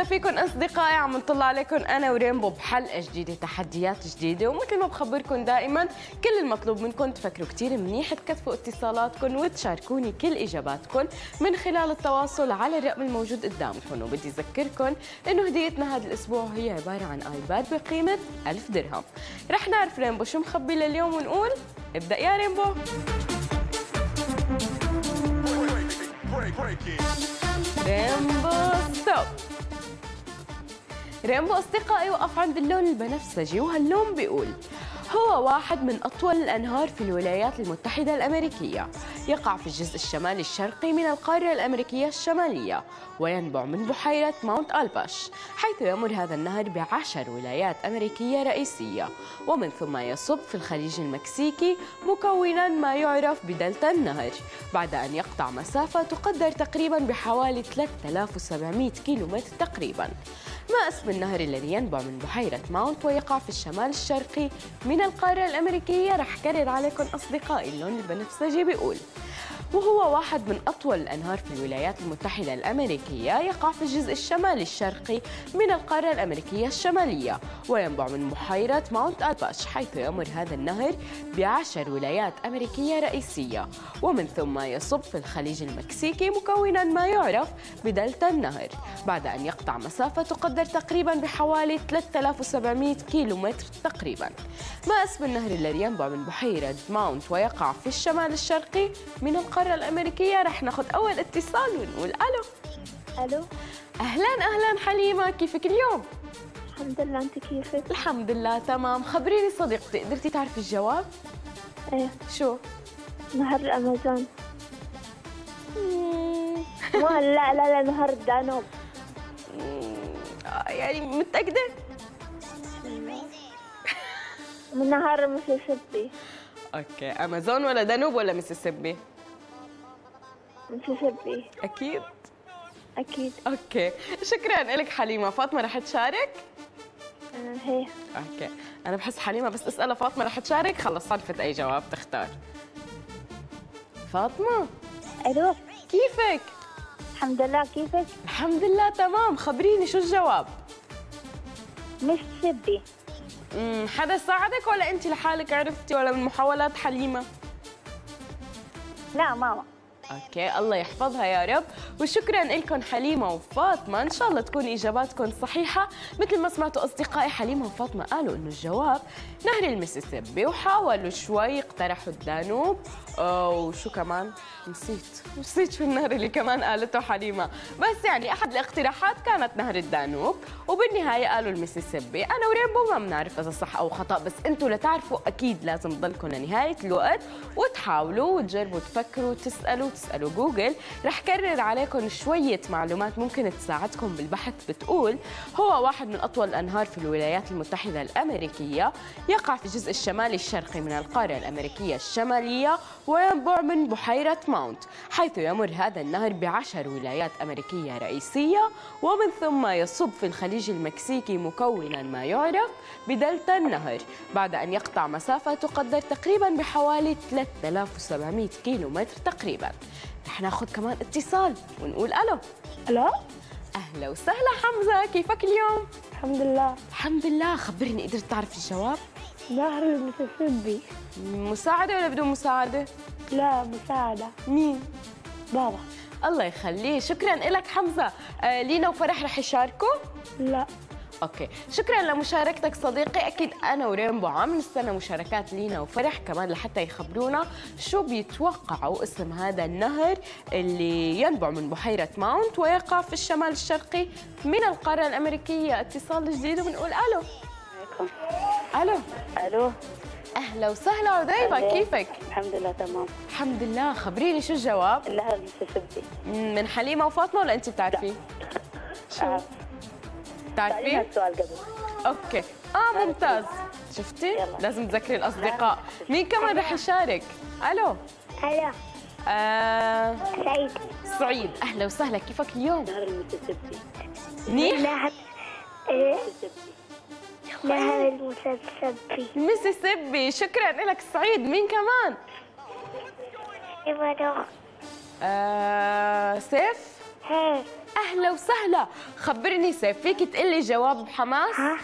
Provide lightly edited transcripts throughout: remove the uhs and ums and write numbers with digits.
فيكم أصدقائي؟ عم نطلع عليكم أنا ورينبو بحلقة جديدة، تحديات جديدة، ومثل ما بخبركم دائما كل المطلوب منكم تفكروا كثير منيح، تكثفوا اتصالاتكم وتشاركوني كل إجاباتكم من خلال التواصل على الرقم الموجود قدامكم. وبدي أذكركم إنه هديتنا هذا الأسبوع هي عبارة عن آيباد بقيمة 1000 درهم. رح نعرف رينبو شو مخبي لليوم ونقول ابدأ يا رينبو. رينبو ستوب. رينبو أصدقائي وقف عند اللون البنفسجي، وهاللون بيقول هو واحد من أطول الأنهار في الولايات المتحدة الأمريكية، يقع في الجزء الشمالي الشرقي من القارة الأمريكية الشمالية، وينبع من بحيرة ماونت ألباش، حيث يمر هذا النهر ب10 ولايات أمريكية رئيسية، ومن ثم يصب في الخليج المكسيكي مكونا ما يعرف بدلتا النهر، بعد أن يقطع مسافة تقدر تقريبا بحوالي 3700 كيلومتر تقريبا. ما اسم النهر الذي ينبع من بحيرة ماونت ويقع في الشمال الشرقي من القارة الأمريكية؟ رح كرر عليكم أصدقائي، اللون البنفسجي بيقول وهو واحد من أطول الأنهار في الولايات المتحدة الأمريكية، يقع في الجزء الشمالي الشرقي من القارة الأمريكية الشمالية، وينبع من بحيرة ماونت ألباش، حيث يمر هذا النهر ب10 ولايات أمريكية رئيسية، ومن ثم يصب في الخليج المكسيكي مكونا ما يعرف بدلتا النهر، بعد أن يقطع مسافة تقدر تقريبا بحوالي 3700 كيلومتر تقريبا. ما اسم النهر الذي ينبع من بحيرة ماونت ويقع في الشمال الشرقي من القارة الأمريكية؟ رح ناخذ أول اتصال ونقول ألو. ألو. أهلا حليمة، كيفك اليوم؟ الحمد لله، أنت كيفك؟ الحمد لله تمام. خبريني صديقتي، قدرتي تعرفي الجواب؟ إيه. شو؟ نهر الأمازون. لا نهر الدانوب. يعني متأكدة؟ من نهر ميسيسيبي. اوكي، امازون ولا دانوب ولا ميسيسيبي؟ ميسيسيبي. اكيد؟ أكيد. اوكي، شكرا لك حليمة. فاطمة رح تشارك؟ هي. اوكي، انا بحس حليمة بس اسألها فاطمة رح تشارك خلص صرفت اي جواب تختار. فاطمة. ألو. كيفك؟ الحمد لله، كيفك؟ الحمد لله تمام. خبريني شو الجواب؟ ميسيسيبي. حدا ساعدك ولا انت لحالك عرفتي ولا من محاولات حليمة؟ لا ماما. اوكي، الله يحفظها يا رب، وشكرا لكم حليمة وفاطمة، ان شاء الله تكون اجاباتكم صحيحة. مثل ما سمعتوا اصدقائي، حليمة وفاطمة قالوا انه الجواب نهر المسيسيبي، وحاولوا شوي اقترحوا الدانوب، وشو كمان؟ نسيت شو النهر اللي كمان قالته حليمة، بس يعني احد الاقتراحات كانت نهر الدانوب، وبالنهاية قالوا المسيسيبي. انا ورينبو ما بنعرف اذا صح او خطأ، بس انتم لتعرفوا اكيد لازم تضلكم لنهاية الوقت وتحاولوا وتجربوا تفكروا تسألوا جوجل. رح كرر عليكم شوية معلومات ممكن تساعدكم بالبحث. بتقول هو واحد من أطول الأنهار في الولايات المتحدة الأمريكية، يقع في الجزء الشمالي الشرقي من القارة الأمريكية الشمالية، وينبع من بحيرة ماونت، حيث يمر هذا النهر ب10 ولايات أمريكية رئيسية، ومن ثم يصب في الخليج المكسيكي مكونا ما يعرف بدلتا النهر، بعد أن يقطع مسافة تقدر تقريبا بحوالي 3700 كيلومتر تقريبا. رح ناخذ كمان اتصال ونقول ألو. ألو. أهلا وسهلا حمزة، كيفك اليوم؟ الحمد لله. الحمد لله. خبرني، قدرت تعرف الجواب؟ نهر المسيسيبي. مساعدة ولا بدون مساعدة؟ لا مساعدة. مين؟ بابا. الله يخليه، شكرا لك حمزة. لينا وفرح رح يشاركوا؟ لا. اوكي، شكرا لمشاركتك صديقي. اكيد انا ورينبو عم نستنى مشاركات لينا وفرح كمان لحتى يخبرونا شو بيتوقعوا اسم هذا النهر اللي ينبع من بحيرة ماونت ويقع في الشمال الشرقي من القارة الأمريكية. اتصال جديد وبنقول الو. الو. الو. اهلا وسهلا عذيبة، كيفك؟ الحمد لله تمام. الحمد لله. خبريني شو الجواب؟ النهر المسيسيبي. من حليمة وفاطمة ولا انت بتعرفي؟ شو؟ بتعرفي؟ السؤال قبل. اوكي، ممتاز. شفتي؟ لازم تذكري الاصدقاء. مين كمان رح يشارك؟ الو. الو. سعيد. اهلا وسهلا، كيفك اليوم؟ نهر المسيسيبي. منيح؟ نهر المسيسيبي. شكرا لك سعيد. مين كمان؟ إيمانو. سيف؟ أهلا وسهلا. خبرني سيف، فيك تقلي جواب بحماس؟ نهر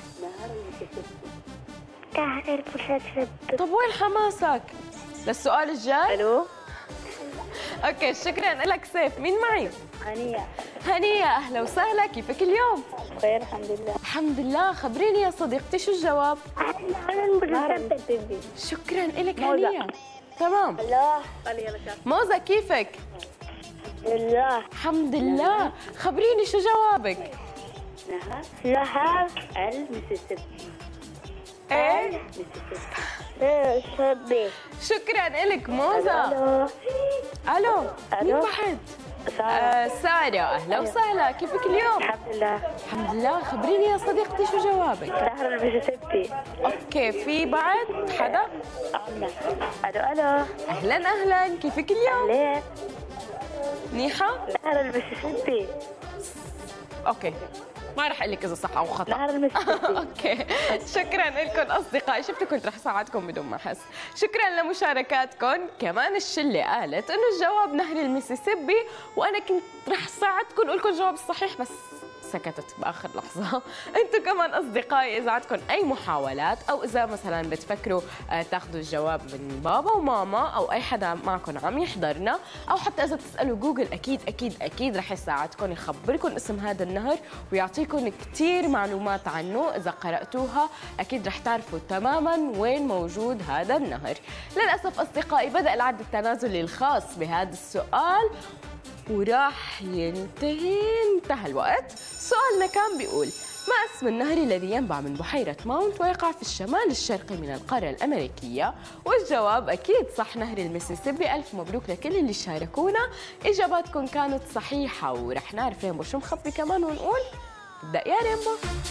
المسيسيبي. طب وين حماسك للسؤال الجاي؟ الو. اوكي شكرا لك سيف. مين معي؟ هنية. هنية، أهلا وسهلا. كيفك اليوم؟ بخير الحمد لله. الحمد لله. خبريني يا صديقتي شو الجواب؟ نهر المسيسيبي. شكرا لك موزة. هنية. تمام. الله. موزة كيفك؟ لله. الحمد لله. خبريني شو جوابك؟ نهر المسيسيبي. ايه؟ المسيسيبي. شكرا لك موزة. الو. الو، مين ألو. بعد؟ سارة. سارة، أهلا وسهلا. كيفك اليوم؟ الحمد لله. الحمد لله. خبريني يا صديقتي شو جوابك؟ نهر المسيسيبي. اوكي، في بعد حدا؟ الو الو. اهلا اهلا. كيفك اليوم؟ ليه؟ منيحة؟ نهر المسيسيبي. اوكي، ما رح اقول لك اذا صح او خطا. نهر المسيسيبي. اوكي، شكرا لكم اصدقائي. شفتوا كنت رح ساعدكم بدون ما احس. شكرا لمشاركاتكم. كمان الشله قالت انه الجواب نهر المسيسيبي، وانا كنت رح ساعدكم واقول لكم الجواب الصحيح بس سكتت باخر لحظه. انتم كمان اصدقائي اذا عندكم اي محاولات او اذا مثلا بتفكروا تاخذوا الجواب من بابا وماما او اي حدا معكم عم يحضرنا، او حتى اذا تسالوا جوجل اكيد اكيد اكيد رح يساعدكم يخبركم اسم هذا النهر ويعطيكم كثير معلومات عنه. اذا قراتوها اكيد رح تعرفوا تماما وين موجود هذا النهر. للاسف اصدقائي بدأ العد التنازلي الخاص بهذا السؤال وراح انتهى الوقت. سؤالنا كان بيقول: ما اسم النهر الذي ينبع من بحيرة ماونت ويقع في الشمال الشرقي من القارة الأمريكية؟ والجواب أكيد صح، نهر المسيسيبي. ألف مبروك لكل اللي شاركونا، إجاباتكم كانت صحيحة. ورح نعرف ريمبو شو مخبي كمان ونقول ابدأ يا ريمبو.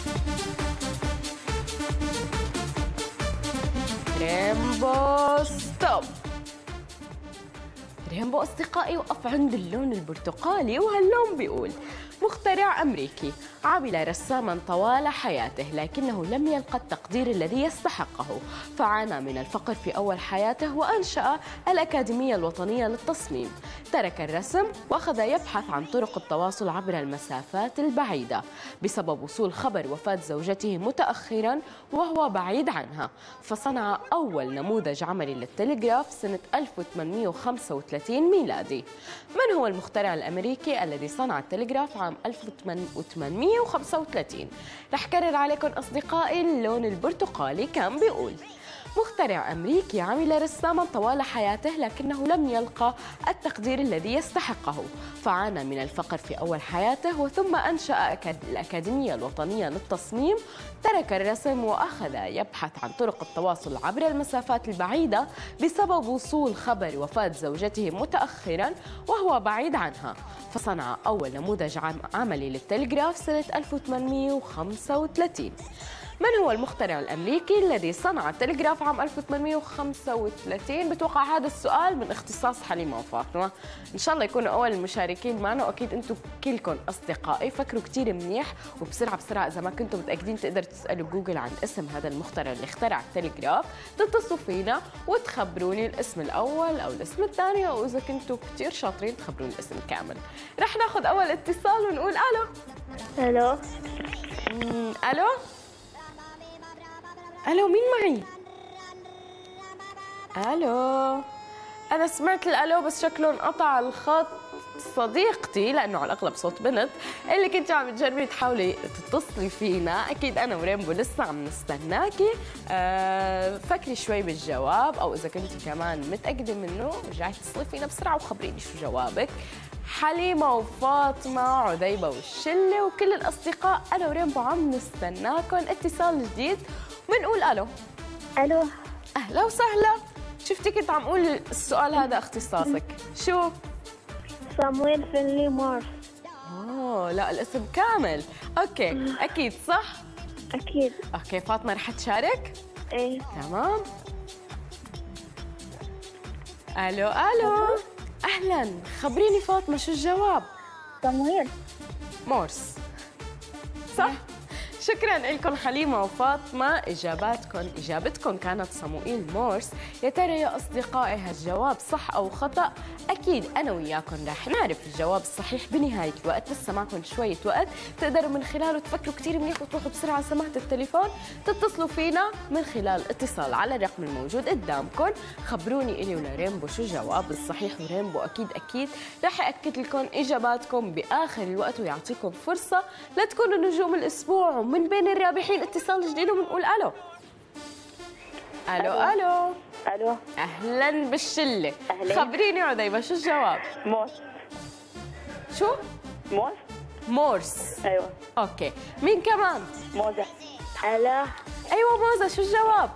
ريمبو ستوب. ريمبو أصدقائي وقف عند اللون البرتقالي، وهاللون بيقول: مخترع أمريكي عمل رساما طوال حياته لكنه لم يلقى التقدير الذي يستحقه، فعانى من الفقر في أول حياته وأنشأ الأكاديمية الوطنية للتصميم. ترك الرسم وأخذ يبحث عن طرق التواصل عبر المسافات البعيدة بسبب وصول خبر وفاة زوجته متأخرا وهو بعيد عنها، فصنع أول نموذج عملي للتلغراف سنة 1835 ميلادي. من هو المخترع الأمريكي الذي صنع التلغراف عام 1835؟ رح كرر عليكم أصدقائي. اللون البرتقالي كان بيقول: مخترع أمريكي عمل رساما طوال حياته لكنه لم يلقى التقدير الذي يستحقه، فعانى من الفقر في أول حياته وثم أنشأ الأكاديمية الوطنية للتصميم. ترك الرسم وأخذ يبحث عن طرق التواصل عبر المسافات البعيدة بسبب وصول خبر وفاة زوجته متأخرا وهو بعيد عنها، فصنع أول نموذج عملي للتلغراف سنة 1835. من هو المخترع الأمريكي الذي صنع التلغراف عام 1835؟ بتوقع هذا السؤال من اختصاص حليمة وفاطمة. إن شاء الله يكونوا أول المشاركين معنا، وأكيد أنتم كلكم أصدقائي فكروا كتير منيح وبسرعة بسرعة. إذا ما كنتم متأكدين تقدروا تسألوا جوجل عن اسم هذا المخترع اللي اخترع التلغراف، تتصلوا فينا وتخبروني الاسم الأول أو الاسم الثاني، أو إذا كنتوا كتير شاطرين تخبروني الاسم كامل. رح ناخذ أول اتصال ونقول ألو. الو. ألو. ألو، مين معي؟ ألو. أنا سمعت الألو بس شكله انقطع الخط. صديقتي، لأنه على الأغلب صوت بنت، اللي كنت عم تجربي تحاولي تتصلي فينا، أكيد أنا وريمبو لسه عم نستناكي. فكري شوي بالجواب، أو إذا كنتي كمان متأكدة منه رجعي اتصلي فينا بسرعة وخبريني شو جوابك. حليمة وفاطمة عذيبة والشلة وكل الأصدقاء، أنا وريمبو عم نستناكم. اتصال جديد بنقول ألو. الو. أهلا وسهلا. شفتي كنت عم أقول السؤال هذا اختصاصك شو؟ صامويل فينلي مارس. لا، الاسم كامل. أوكي، أكيد صح؟ أكيد. أوكي، فاطمة رح تشارك؟ إيه. تمام. ألو ألو. أهلا، خبريني فاطمة شو الجواب؟ صامويل مورس. صح؟ شكرا لكم حليمة وفاطمة. إجابتكم كانت صموئيل مورس. يا ترى يا أصدقائي هالجواب صح أو خطأ؟ أكيد أنا وياكم رح نعرف الجواب الصحيح بنهاية الوقت. لسه معكم شوية وقت تقدروا من خلاله تفكروا كتير منيح وتروحوا بسرعة على سماعة التليفون تتصلوا فينا من خلال اتصال على الرقم الموجود قدامكم. خبروني إلي ولرينبو شو الجواب الصحيح، ورينبو أكيد رح يأكد لكم إجاباتكم بآخر الوقت ويعطيكم فرصة لتكونوا نجوم الأسبوع. ومن بين الرابحين اتصال جديد وبنقول ألو. ألو. أهلا بالشلة. أهلا. خبريني عديبة شو الجواب؟ شو؟ مورس. أيوة. أوكي، مين كمان؟ موزة. ألو. أيوة موزة، شو الجواب؟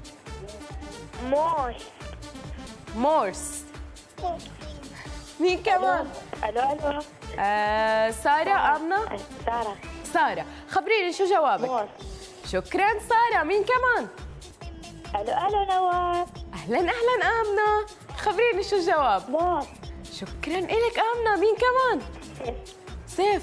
مورس. مين كمان؟ ألو. سارة آمنة؟ سارة، خبريني شو جوابك؟ شكرا سارة. مين كمان؟ ألو نواف. أهلا آمنة، خبريني شو الجواب؟ شكرا إلك آمنة. مين كمان؟ سيف.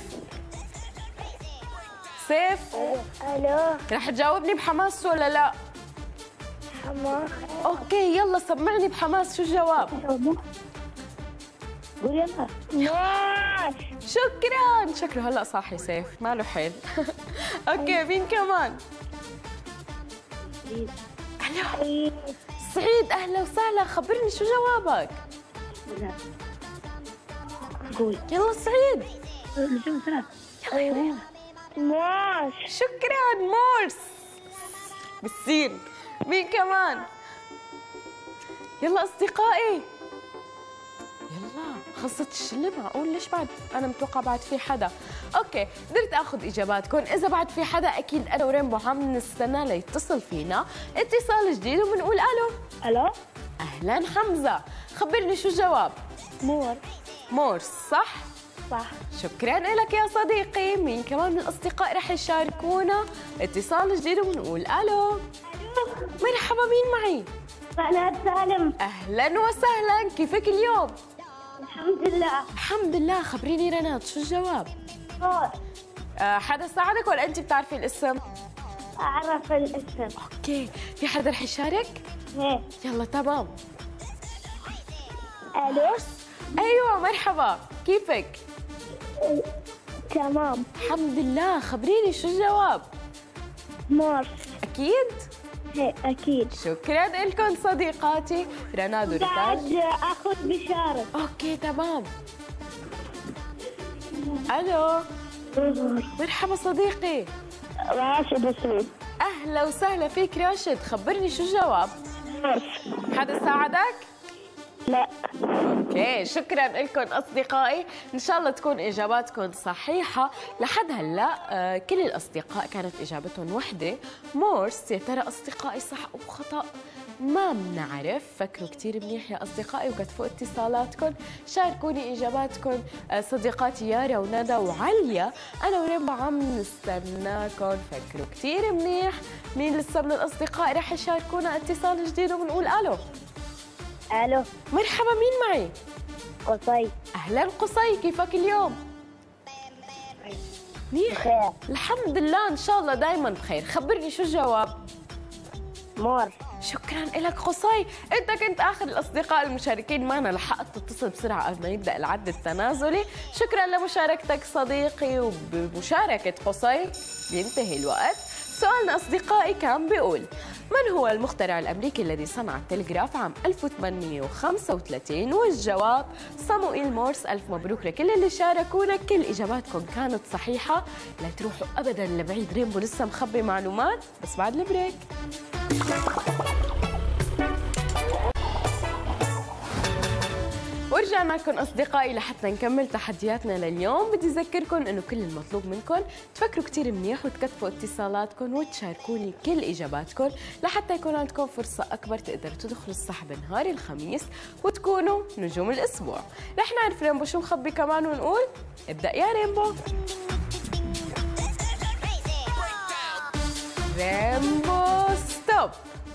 ألو. رح تجاوبني بحماس ولا لا؟ حماس. أوكي يلا سمعني بحماس شو الجواب؟ قول يلا. شكرا هلا صاحي سيف ماله حيل. اوكي مين كمان؟ سعيد. اهلا وسهلا، خبرني شو جوابك؟ قول يلا سعيد. مورس. شكرا مورس بالسين. مين كمان؟ يلا اصدقائي يلا، خلصت الشله معقول؟ ليش بعد؟ انا متوقع بعد في حدا. اوكي قدرت اخذ اجاباتكم. اذا بعد في حدا اكيد انا ورينبو عم نستنى ليتصل فينا اتصال جديد وبنقول الو. اهلا حمزه، خبرني شو الجواب؟ مورس. صح. شكرا لك يا صديقي. مين كمان من الاصدقاء رح يشاركونا اتصال جديد وبنقول الو. مرحبا، مين معي؟ رناد سالم. اهلا وسهلا، كيفك اليوم؟ الحمد لله. خبريني رناد شو الجواب؟ حدا ساعدك ولا انت بتعرفي الاسم؟ اعرف الاسم. اوكي، في حدا رح يشارك؟ يلا تمام. الو. ايوه مرحبا، كيفك؟ تمام الحمد لله. خبريني شو الجواب؟ مورس. اكيد؟ اكيد. شكرا لكم صديقاتي رناد ورتاج. بعد اخذ بشارة. اوكي تمام. الو. مرحبا صديقي. راشد سعيد. اهلا وسهلا فيك راشد، خبرني شو الجواب؟ مورس. حدا ساعدك؟ لا. اوكي شكرا لكم اصدقائي، ان شاء الله تكون اجاباتكم صحيحه. لحد هلا كل الاصدقاء كانت اجابتهم وحده مورس. يا ترى اصدقائي صح او خطا؟ ما بنعرف. فكروا كثير منيح يا اصدقائي وكتفوا اتصالاتكم. شاركوني اجاباتكم صديقاتي يارا وندى وعليا. انا ورينبو عم نستناكم. فكروا كثير منيح. مين لسه من الاصدقاء رح يشاركونا اتصال جديد وبنقول الو. مرحبا، مين معي؟ قصي. اهلا قصي، كيفك اليوم؟ بخير الحمد لله، ان شاء الله دائما بخير. خبرني شو الجواب؟ مورس. شكرا لك قصي، انت كنت اخر الاصدقاء المشاركين معنا، لحقت تتصل بسرعه قبل ما يبدا العد التنازلي. شكرا لمشاركتك صديقي، وبمشاركه قصي بينتهي الوقت. سؤالنا أصدقائي كان بيقول: من هو المخترع الأمريكي الذي صنع التلغراف عام 1835؟ والجواب صموئيل مورس. ألف مبروك لكل اللي شاركونا، كل إجاباتكم كانت صحيحة. لا تروحوا أبداً لبعيد، رينبو لسه مخبي معلومات بس بعد البريك. ورجعنا لكم أصدقائي لحتى نكمل تحدياتنا لليوم. بدي أذكركم إنه كل المطلوب منكم تفكروا كتير منيح وتكتفوا اتصالاتكم وتشاركوني كل إجاباتكم لحتى يكون عندكم فرصة أكبر تقدروا تدخلوا السحب نهار الخميس وتكونوا نجوم الأسبوع. رح نعرف رينبو شو مخبي كمان ونقول ابدأ يا رينبو. رينبو ستوب.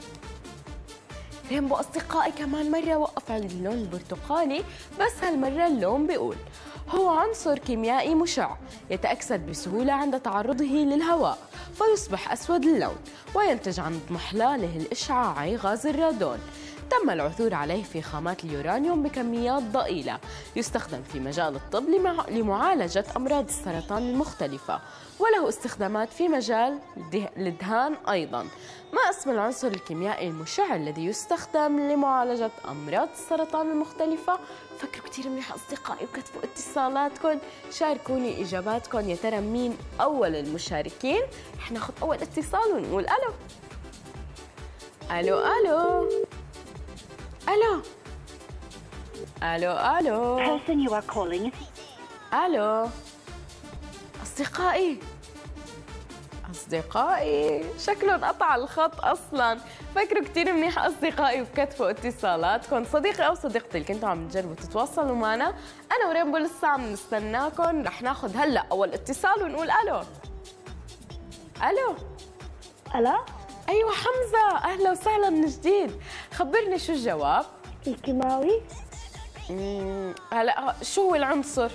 رينبو أصدقائي كمان مرة وقف عند اللون البرتقالي، بس هالمرة اللون بيقول: هو عنصر كيميائي مشع يتأكسد بسهولة عند تعرضه للهواء، فيصبح أسود اللون وينتج عند محلاله الإشعاعي غاز الرادون. تم العثور عليه في خامات اليورانيوم بكميات ضئيلة، يستخدم في مجال الطب لمعالجة أمراض السرطان المختلفة، وله استخدامات في مجال الدهان أيضاً. ما اسم العنصر الكيميائي المشع الذي يستخدم لمعالجة أمراض السرطان المختلفة؟ فكروا كتير منيح أصدقائي وكتبوا اتصالاتكم، شاركوني إجاباتكم. يا ترى مين أول المشاركين؟ رح ناخد أول اتصال ونقول ألو. ألو ألو ألو ألو ألو person you are calling. ألو أصدقائي شكلهم قطع الخط أصلاً. فكروا كتير منيح أصدقائي وكتبوا اتصالاتكم. صديقي أو صديقتي اللي كنتوا عم تجربوا تتواصلوا معنا، أنا ورينبو لسه عم نستناكم. رح ناخد هلأ أول اتصال ونقول ألو. ألو ألو. أيوة حمزة، أهلا وسهلا من جديد. خبرني شو الجواب؟ الكيماوي. هلا شو هو العنصر؟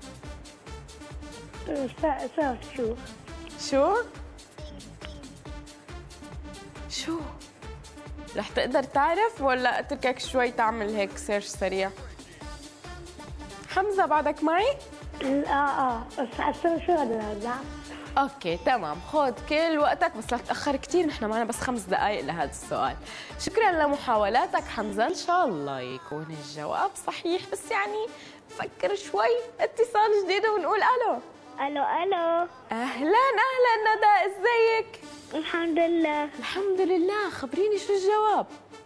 شو؟ رح تقدر تعرف ولا اتركك شوي تعمل هيك سيرش سريع؟ حمزة بعدك معي؟ بس شو هذا؟ اوكي تمام، خذ كل وقتك بس لا تتاخر كثير، نحن معنا بس 5 دقائق لهذا السؤال. شكرا لمحاولاتك حمزة، ان شاء الله يكون الجواب صحيح، بس يعني فكر شوي. اتصال جديد ونقول الو. الو الو. اهلا ندى، ازيك؟ الحمد لله. الحمد لله، خبريني شو الجواب؟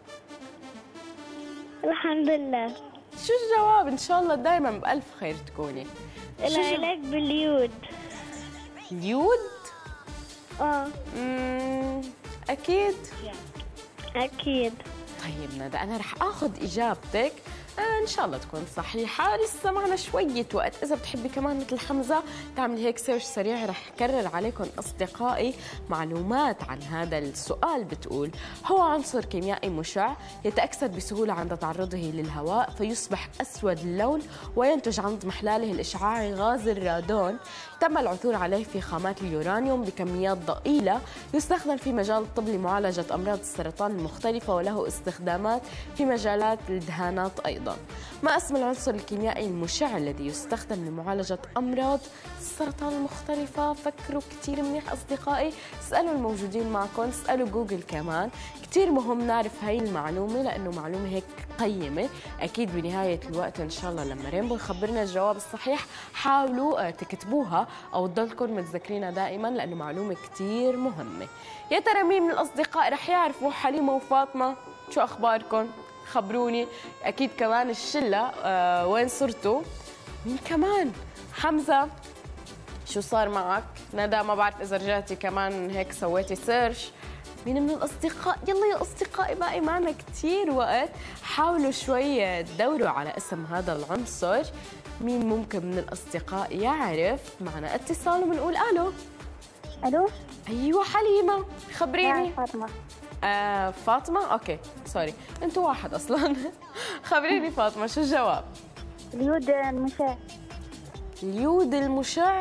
الحمد لله. شو الجواب؟ ان شاء الله دائما بألف خير تكوني. العلاج باليود. اليود؟ اكيد؟ اكيد. طيب ندى، انا رح اخذ اجابتك ان شاء الله تكون صحيحه، لسه معنا شويه وقت. اذا بتحبي كمان مثل حمزه تعمل هيك سيرش سريع، رح كرر عليكم اصدقائي معلومات عن هذا السؤال. بتقول هو عنصر كيميائي مشع يتاكسد بسهوله عند تعرضه للهواء فيصبح اسود اللون وينتج عند محلاله الاشعاعي غاز الرادون. تم العثور عليه في خامات اليورانيوم بكميات ضئيله، يستخدم في مجال الطب لمعالجه امراض السرطان المختلفه، وله استخدامات في مجالات الدهانات ايضا. ما اسم العنصر الكيميائي المشع الذي يستخدم لمعالجة أمراض السرطان المختلفة؟ فكروا كتير منيح أصدقائي، اسألوا الموجودين معكم، اسألوا جوجل كمان. كتير مهم نعرف هاي المعلومة لأنه معلومة هيك قيمة. أكيد بنهاية الوقت إن شاء الله لما رينبو يخبرنا الجواب الصحيح حاولوا تكتبوها أو تضلكم متذكرينها دائما لأنه معلومة كتير مهمة. يا ترى مين من الأصدقاء رح يعرفوا حليمة وفاطمة؟ شو أخباركم؟ خبروني. اكيد كمان الشله وين صرتوا؟ مين كمان؟ حمزه شو صار معك؟ ندى ما بعرف اذا رجعتي كمان هيك سويتي سيرش. مين من الاصدقاء؟ يلا يا اصدقائي باقي معنا كثير وقت، حاولوا شوي تدوروا على اسم هذا العنصر. مين ممكن من الاصدقاء يعرف؟ معنا اتصال وبنقول الو. الو. ايوه حليمه، خبريني. فاطمه. فاطمة؟ اوكي سوري، انتوا واحد اصلا. خبريني فاطمة شو الجواب؟ اليود المشع. اليود المشع؟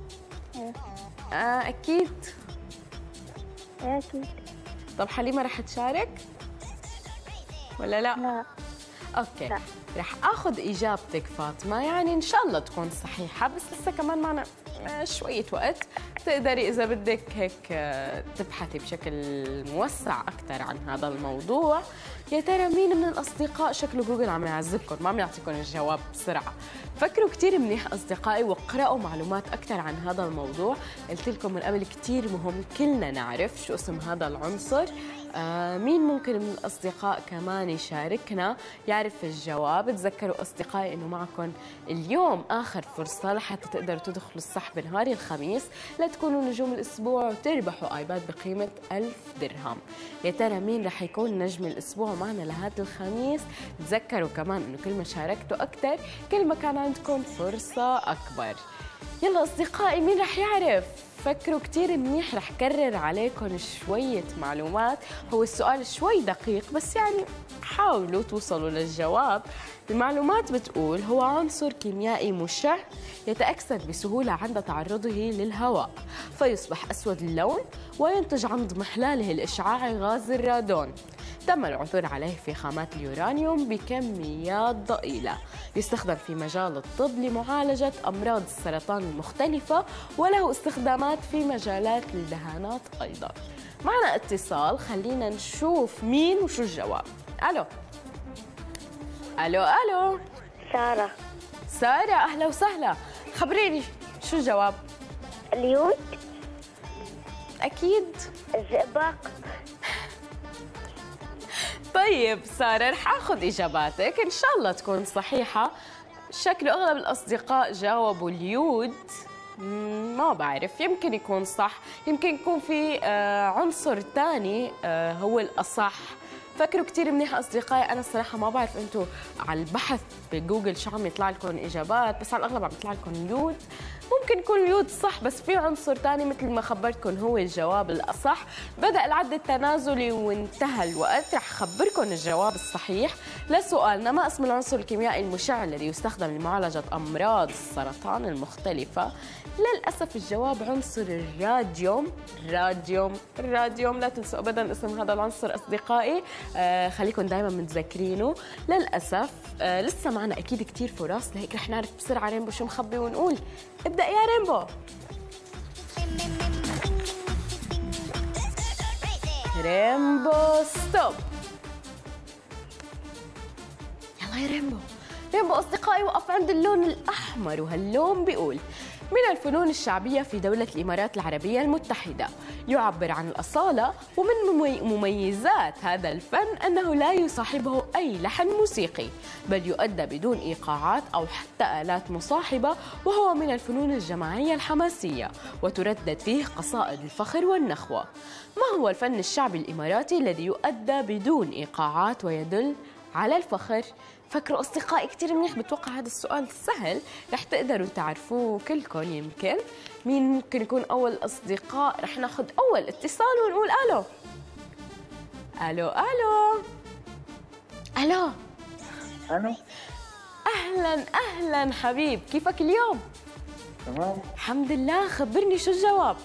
اكيد؟ اكيد. طب حليمة رح تشارك؟ ولا لا؟ لا. اوكي لا. رح اخذ اجابتك فاطمة، يعني ان شاء الله تكون صحيحة، بس لسه كمان معنا شوية وقت. تقدري إذا بدك هيك تبحثي بشكل موسع أكثر عن هذا الموضوع. يا ترى مين من الأصدقاء؟ شكله جوجل عم يعذبكم، ما عم يعطيكم الجواب بسرعة. فكروا كتير منيح أصدقائي واقرأوا معلومات أكثر عن هذا الموضوع. قلت لكم من قبل كتير مهم كلنا نعرف شو اسم هذا العنصر. مين ممكن من الأصدقاء كمان يشاركنا يعرف الجواب؟ تذكروا أصدقائي إنه معكم اليوم آخر فرصة لحتى تقدروا تدخلوا السحب نهار الخميس لتكونوا نجوم الأسبوع وتربحوا آيباد بقيمة 1000 درهم. يا ترى مين رح يكون نجم الأسبوع معنا لهذا الخميس؟ تذكروا كمان إنه كل ما شاركتوا أكثر كل ما كان عندكم فرصة أكبر. يلا أصدقائي، مين رح يعرف؟ فكروا كتير منيح، رح كرر عليكم شوية معلومات. هو السؤال شوي دقيق بس يعني حاولوا توصلوا للجواب. المعلومات بتقول هو عنصر كيميائي مشع يتأكسد بسهولة عند تعرضه للهواء فيصبح أسود اللون وينتج عن ضمحلاله الإشعاعي غاز الرادون. تم العثور عليه في خامات اليورانيوم بكميات ضئيلة. يستخدم في مجال الطب لمعالجة أمراض السرطان المختلفة وله استخدامات في مجالات الدهانات أيضا. معنا اتصال، خلينا نشوف مين وشو الجواب. ألو ألو ألو. سارة. سارة، أهلا وسهلا، خبريني شو الجواب؟ اليود. أكيد. الزئبق. طيب سارة، رح آخذ إجاباتك إن شاء الله تكون صحيحة. شكله أغلب الأصدقاء جاوبوا اليود. ما بعرف، يمكن يكون صح، يمكن يكون في عنصر تاني هو الأصح. فكروا كتير منيح أصدقائي. أنا الصراحة ما بعرف أنتوا على البحث بجوجل شو عم يطلع لكم إجابات، بس على الأغلب عم يطلع لكم اليود. ممكن يكون اليود صح، بس في عنصر تاني مثل ما خبرتكم هو الجواب الأصح. بدأ العد التنازلي وانتهى الوقت. رح خبركم الجواب الصحيح لسؤالنا: ما اسم العنصر الكيميائي المشع الذي يستخدم لمعالجة أمراض السرطان المختلفة؟ للأسف الجواب عنصر الراديوم. الراديوم لا تنسوا أبدا اسم هذا العنصر أصدقائي، خليكم دائما متذكرينه. للأسف لسه معنا أكيد كتير فرص، لهيك رح نعرف بسرعة رينبو شو مخبي ونقول. ابدأ يا رينبو. رينبو ستوب. يلا يا رينبو. رينبو أصدقائي وقف عند اللون الأحمر، وهاللون بيقول: من الفنون الشعبية في دولة الإمارات العربية المتحدة، يعبر عن الأصالة، ومن مميزات هذا الفن أنه لا يصاحبه أي لحن موسيقي، بل يؤدى بدون إيقاعات أو حتى آلات مصاحبة، وهو من الفنون الجماعية الحماسية، وتردد فيه قصائد الفخر والنخوة. ما هو الفن الشعبي الإماراتي الذي يؤدى بدون إيقاعات ويدل على الفخر؟ فكروا أصدقائي كتير منيح، بتوقع هذا السؤال سهل، رح تقدروا تعرفوه كلكم. يمكن مين ممكن يكون أول أصدقاء؟ رح ناخذ أول اتصال ونقول ألو. ألو ألو ألو. ألو. أهلا أهلا حبيب، كيفك اليوم؟ تمام. الحمد لله، خبرني شو الجواب؟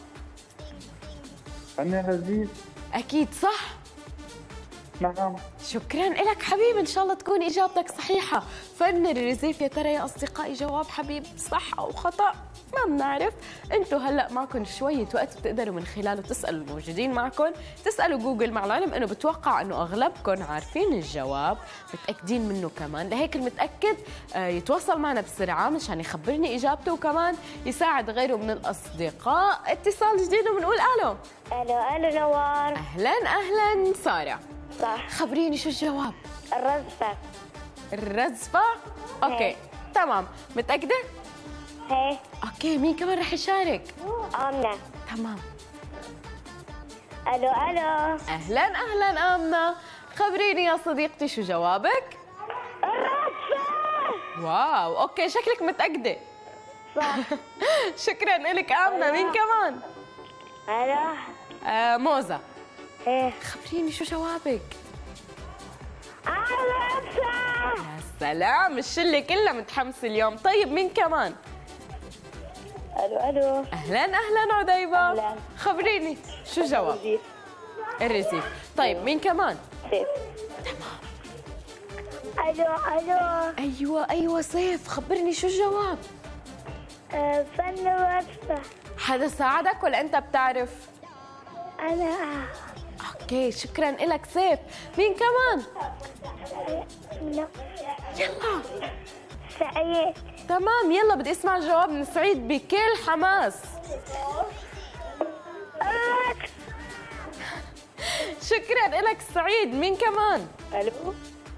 فن الرزيف. أكيد صح؟ نعم. شكرا لك حبيب، ان شاء الله تكون اجابتك صحيحه. فن الرزيف. يا ترى يا اصدقائي جواب حبيب صح او خطا؟ ما بنعرف. انتم هلا معكم شويه وقت بتقدروا من خلاله تسالوا الموجودين معكم، تسالوا جوجل، مع العلم انه بتوقع انه اغلبكم عارفين الجواب، متاكدين منه كمان، لهيك المتاكد يتواصل معنا بسرعه مشان يخبرني اجابته، وكمان يساعد غيره من الاصدقاء. اتصال جديد وبنقول الو. الو نوار. اهلا اهلا ساره. صح. خبريني شو الجواب؟ الرزفة. الرزفة؟ اوكي تمام، متأكدة؟ هي. اوكي، مين كمان رح يشارك؟ آمنة. تمام. الو. اهلا اهلا آمنة، خبريني يا صديقتي شو جوابك؟ الرزفة. واو، اوكي شكلك متأكدة. صح. شكرا لك آمنة. مين كمان؟ الو. موزة. ايه. خبريني شو جوابك؟ الرزفة. يا سلام، الشلة كلها متحمسة اليوم. طيب مين كمان؟ الو. اهلا اهلا عديبة. أهلاً. خبريني شو جواب؟ الرزيف. الرزيف. طيب مين كمان؟ سيف. تمام. الو. ايوه سيف، خبرني شو الجواب؟ فن الرزفة. حدا ساعدك ولا انت بتعرف؟ انا. اوكي شكرا لك سيف. مين كمان؟ يلا. سعيد. تمام، يلا بدي اسمع الجواب من سعيد بكل حماس. شكرا لك سعيد. مين كمان؟ الو.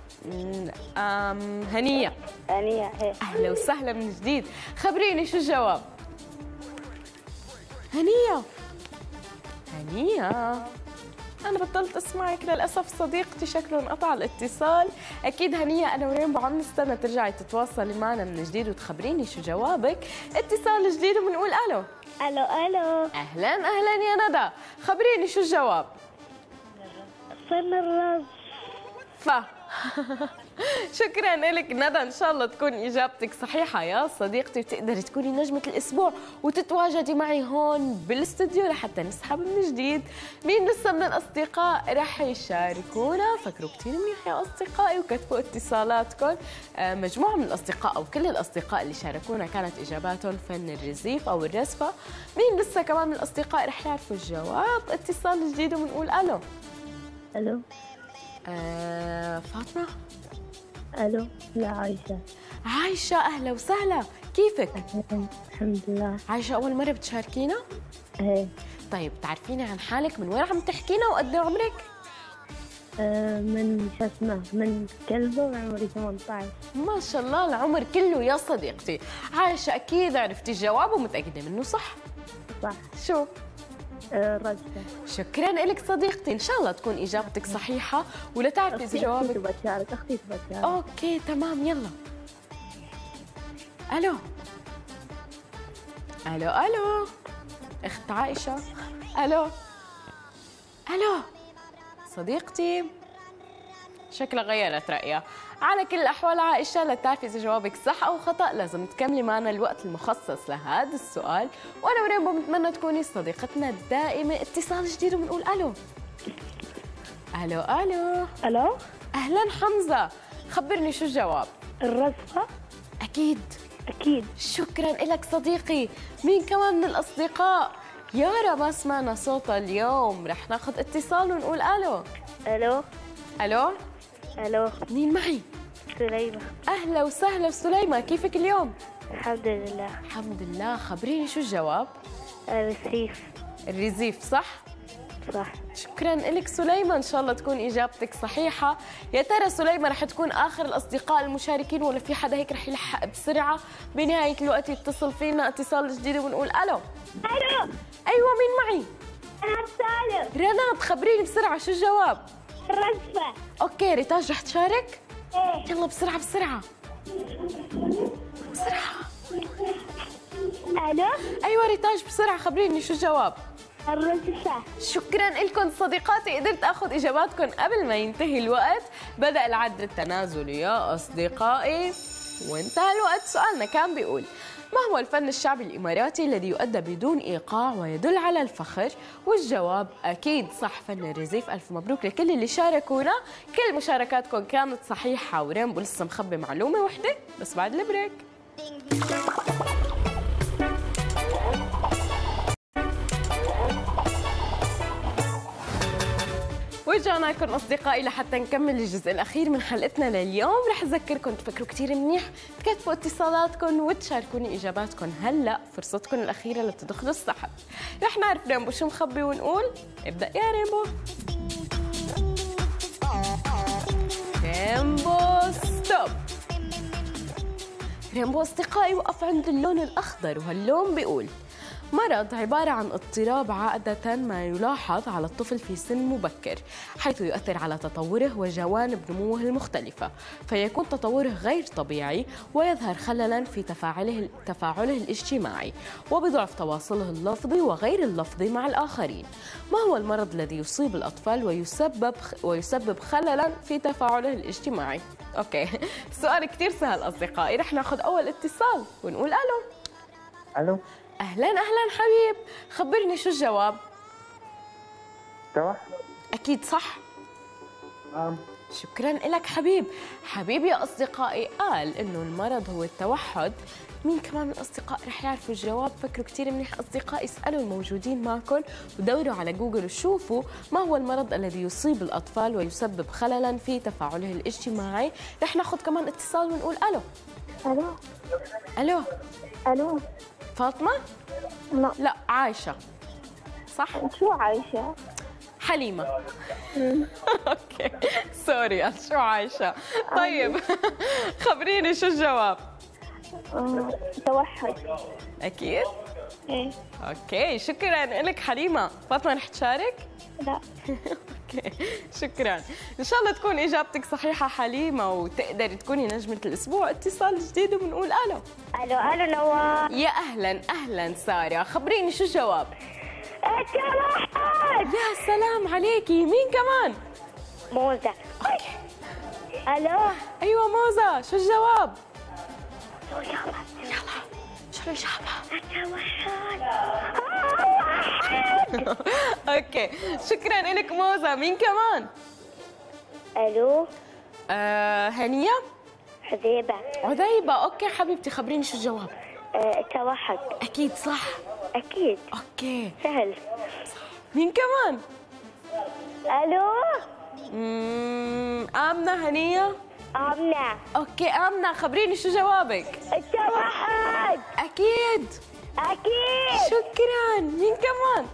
هنية. هنية. اهلا وسهلا من جديد، خبريني شو الجواب؟ هنية. أنا بطلت أسمعك للأسف صديقتي، شكله انقطع الاتصال. أكيد هنية أنا ورينبو عم نستنى ترجعي تتواصلي معنا من جديد وتخبريني شو جوابك. اتصال جديد وبنقول ألو. ألو ألو. أهلا أهلا يا ندى، خبريني شو الجواب؟ فن الرسم. شكرا لك ندى، ان شاء الله تكون اجابتك صحيحه يا صديقتي وتقدري تكوني نجمه الاسبوع وتتواجدي معي هون بالاستوديو لحتى نسحب من جديد. مين لسه من الاصدقاء رح يشاركونا؟ فكروا كثير منيح يا اصدقائي وكتبوا اتصالاتكم. مجموعه من الاصدقاء او كل الاصدقاء اللي شاركونا كانت اجاباتهم فن الرزيف او الرزفه. مين لسه كمان من الاصدقاء رح يعرفوا الجواب؟ اتصال جديد وبنقول الو. ألو. فاطمه. ألو. لا عايشة. عايشة أهلا وسهلا، كيفك؟ الحمد لله. عايشة أول مرة بتشاركينا؟ ايه. طيب تعرفيني عن حالك، من وين عم تحكينا وقد عمرك؟ من شو اسمه، من كلبة وعمري 18. ما شاء الله العمر كله يا صديقتي. عايشة أكيد عرفتي الجواب ومتأكدة منه صح؟ صح. شو؟ رجفة. شكرا لك صديقتي، إن شاء الله تكون إجابتك صحيحة ولتعرفي إذا جوابك. أختي تبغى تشارك، أختي تبغى تشارك. أوكي تمام يلا. ألو. ألو ألو. أخت عائشة. ألو. ألو. صديقتي شكلها غيرت رأيها. على كل الأحوال عائشة، لتعرفي إذا جوابك صح أو خطأ لازم تكملي معنا الوقت المخصص لهذا السؤال، وأنا ورينبو بنتمنى تكوني صديقتنا الدائمة. اتصال جديد وبنقول ألو. ألو ألو. ألو. أهلا حمزة، خبرني شو الجواب؟ الرزفة. أكيد. أكيد. شكرا لك صديقي. مين كمان من الأصدقاء؟ يارا ما سمعنا صوتها اليوم، رح ناخذ اتصال ونقول ألو. ألو. ألو. ألو. مين معي؟ سليمة. أهلا وسهلا سليمة، كيفك اليوم؟ الحمد لله. الحمد لله. خبريني شو الجواب؟ الرصيف. الرزيف صح؟ صح. شكرا لك سليمة، إن شاء الله تكون إجابتك صحيحة. يا ترى سليمة رح تكون آخر الأصدقاء المشاركين ولا في حدا هيك رح يلحق بسرعة بنهاية الوقت يتصل فينا اتصال جديد ونقول ألو. ألو. أيوة مين معي؟ أنا سالم. رنات، خبريني بسرعة شو الجواب؟ الرزفة. أوكي ريتاج رح تشارك؟ إيه. يلا بسرعة بسرعة بسرعة. ألو. أيوة ريتاج بسرعة خبريني شو الجواب؟ الرزفة. شكرا لكم صديقاتي، قدرت اخذ اجاباتكم قبل ما ينتهي الوقت. بدأ العد التنازلي يا اصدقائي وانتهى الوقت. سؤالنا كان بيقول: ما هو الفن الشعبي الاماراتي الذي يؤدى بدون ايقاع ويدل على الفخر؟ والجواب اكيد صح، فن الرزيف. الف مبروك لكل اللي شاركونا، كل مشاركاتكم كانت صحيحه، ورينبو لسه مخبي معلومه وحده بس بعد البريك. ورجعنا لكم أصدقائي لحتى نكمل الجزء الأخير من حلقتنا لليوم. رح أذكركم تفكروا كثير منيح، تكتبوا اتصالاتكم وتشاركوني إجاباتكم هلأ، فرصتكم الأخيرة لتدخلوا السحب. رح نعرف رينبو شو مخبي ونقول. ابدأ يا رينبو. رينبو ستوب. رينبو أصدقائي وقف عند اللون الأخضر، وهاللون بيقول: مرض عبارة عن اضطراب عادة ما يلاحظ على الطفل في سن مبكر، حيث يؤثر على تطوره وجوانب نموه المختلفة، فيكون تطوره غير طبيعي ويظهر خللاً في تفاعله الاجتماعي وبضعف تواصله اللفظي وغير اللفظي مع الآخرين. ما هو المرض الذي يصيب الأطفال ويسبب خللاً في تفاعله الاجتماعي؟ أوكي، السؤال كتير سهل أصدقائي، رح ناخذ أول اتصال ونقول ألو. ألو. أهلاً أهلاً حبيب، خبرني شو الجواب؟ توحد. أكيد صح؟ نعم. شكراً لك حبيب. حبيبي يا أصدقائي قال إنه المرض هو التوحد. مين كمان من الأصدقاء رح يعرفوا الجواب؟ فكروا كتير منيح أصدقائي، اسألوا الموجودين معكم ودوروا على جوجل وشوفوا ما هو المرض الذي يصيب الأطفال ويسبب خللاً في تفاعله الاجتماعي. رح ناخذ كمان اتصال ونقول ألو. ألو. ألو. ألو. فاطمة؟ لا عايشة. صح؟ شو عايشة؟ حليمة. اوكي سوري، شو عايشة. طيب خبريني شو الجواب؟ توحد. أكيد؟ إيه. اوكي، شكرا لك حليمه. فاطمه رح تشارك؟ لا. اوكي، شكرا. ان شاء الله تكون اجابتك صحيحه حليمه وتقدري تكوني نجمه الاسبوع. اتصال جديد وبنقول الو. الو نوار. يا اهلا اهلا ساره، خبريني شو الجواب؟ التوحد. يا سلام عليكي، مين كمان؟ موزة. اوكي. الو. ايوه موزة، شو الجواب؟ شو الجواب؟ يلا شو الإجابة؟ التوحد. اوكي، شكرا لك موزة. مين كمان؟ الو. هنية؟ حذيبة. عذيبة. اوكي حبيبتي، خبريني شو الجواب؟ التوحد. اكيد صح. اكيد. اوكي، سهل. مين كمان؟ الو. آمنة. هنية؟ آمنة. اوكي آمنة، خبريني شو جوابك؟ التوحد. اكيد. اكيد. شكرا. مين كمان؟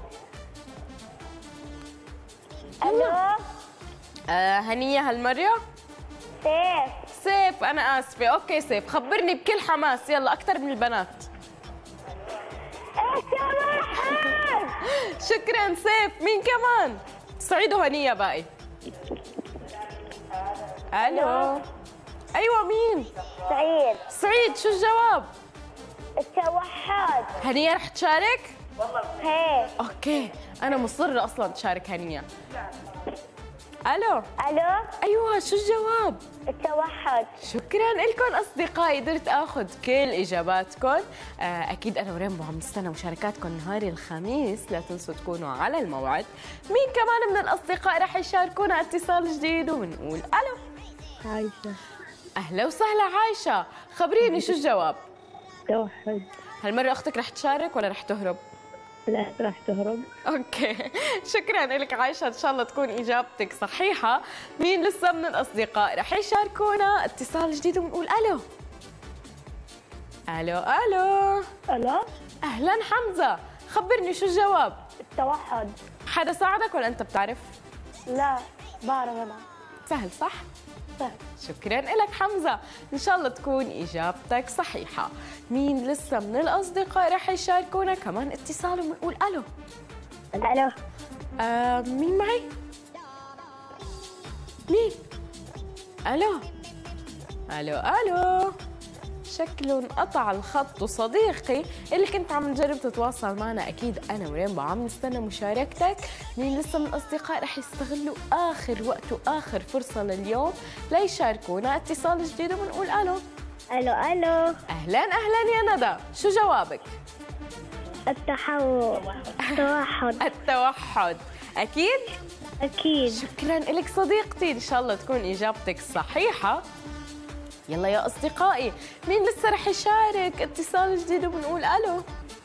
الو. هنية هالمرة؟ سيف. سيف. أنا آسفة. أوكي سيف، خبرني بكل حماس، يلا أكثر من البنات. التوحد. شكرا سيف. مين كمان؟ سعيد وهنية باقي. ألو. أيوة مين؟ سعيد. سعيد، شو الجواب؟ التوحد. هنية رح تشارك؟ هي. أوكي، أنا مصرة أصلا تشارك هنية. ألو. الو. أيوة، شو الجواب؟ التوحد. شكرا لكم أصدقائي، قدرت أخذ كل إجاباتكم. أكيد أنا وريمبو عم نستنى مشاركاتكم نهار الخميس، لا تنسوا تكونوا على الموعد. مين كمان من الأصدقاء رح يشاركونا اتصال جديد وبنقول ألو؟ عايشة. أهلا وسهلا عايشة، خبريني شو الجواب؟ توحد. هالمرة أختك رح تشارك ولا رح تهرب؟ لا راح تهرب. اوكي، شكرا لك عايشه، ان شاء الله تكون اجابتك صحيحه. مين لسه من الاصدقاء رح يشاركونا اتصال جديد ونقول الو؟ الو الو. الو. اهلا حمزه، خبرني شو الجواب؟ التوحد. حدا ساعدك ولا انت بتعرف؟ لا بعرف انا. سهل صح؟ سهل. شكرا لك حمزه، ان شاء الله تكون اجابتك صحيحه. مين لسه من الاصدقاء رح يشاركونا كمان اتصال ونقول الو؟ الو. مين معي؟ مين؟ الو الو الو. شكله انقطع الخط، وصديقي اللي كنت عم نجرب تتواصل معنا اكيد انا وريمبو عم نستنى مشاركتك. مين لسه من الاصدقاء رح يستغلوا اخر وقت واخر فرصه لليوم ليشاركونا اتصال جديد وبنقول الو؟ الو. الو. اهلا اهلا يا ندى، شو جوابك؟ التوحد. التوحد. اكيد؟ اكيد. شكرا لك صديقتي، ان شاء الله تكون اجابتك صحيحه. يلا يا اصدقائي، مين لسه رح يشارك اتصال جديد وبنقول الو؟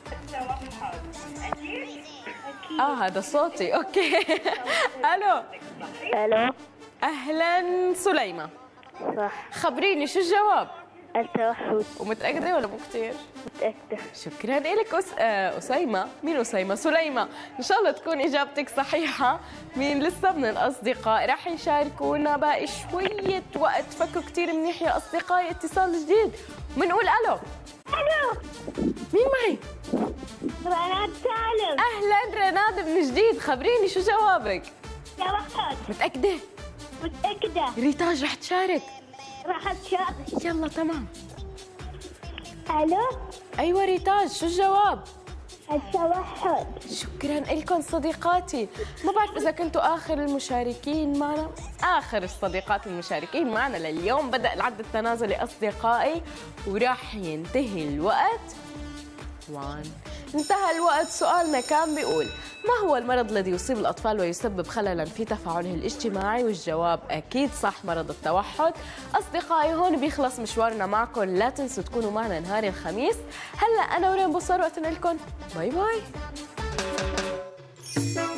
هذا صوتي. اوكي. الو. الو. اهلا سليمه، صح. خبريني شو الجواب؟ التوحد. ومتاكده ولا مو كثير؟ متأكدة. شكرا لك أسيمة. مين أسيمة؟ سليمة. إن شاء الله تكون إجابتك صحيحة. مين لسه من الأصدقاء رح يشاركونا؟ باقي شوية وقت، فكوا كتير منيح يا أصدقائي اتصال جديد بنقول ألو. الو. مين معي؟ رناد سالم. أهلا رناد من جديد، خبريني شو جوابك؟ توحد. متأكدة؟ متأكدة. ريتاج رح تشارك؟ راح تشارك. يلا تمام. الو. أيوة ريتاج، شو الجواب؟ التوحد. شكرا لكم صديقاتي. ما بعرف إذا كنتوا آخر المشاركين معنا، آخر الصديقات المشاركين معنا لليوم. بدأ العد التنازلي أصدقائي وراح ينتهي الوقت. انتهى الوقت. سؤالنا كان بيقول: ما هو المرض الذي يصيب الأطفال ويسبب خللاً في تفاعله الاجتماعي؟ والجواب أكيد صح، مرض التوحد. أصدقائي هون بيخلص مشوارنا معكم، لا تنسوا تكونوا معنا نهار الخميس. هلأ أنا وريمبو صار وقت لكم. باي باي.